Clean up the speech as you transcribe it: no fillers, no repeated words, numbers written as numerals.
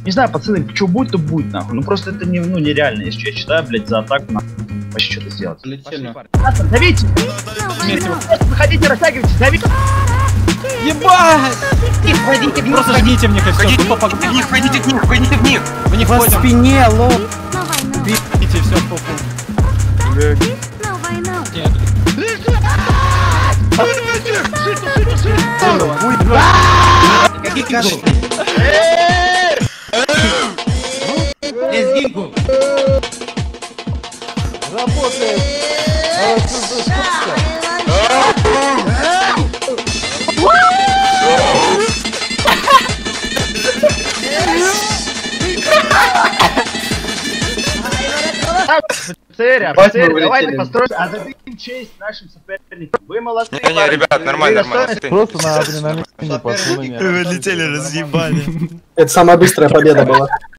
Не знаю, пацаны, что будет, то будет, нахуй. Ну просто это не, ну, нереально, если я считаю, блядь, за атаку нахуй. Вообще что-то сделать. Давите! Выходите, растягивайте, давите! Ебать! Входите в них, просто жмите мне, как все, тупо входите в них, входите в них, входите в них! Мы не входим. По спине, лоб! Видите, все, тупо. Нет. Какие каши? Лезгинку! Работает! Офицеры, давайте построим, отдадим честь нашим соперникам. Вы молодцы. Не, ребят, нормально, нормально. Просто на адреналине, пацаны. Вы летели, разъебали. Это самая быстрая победа была.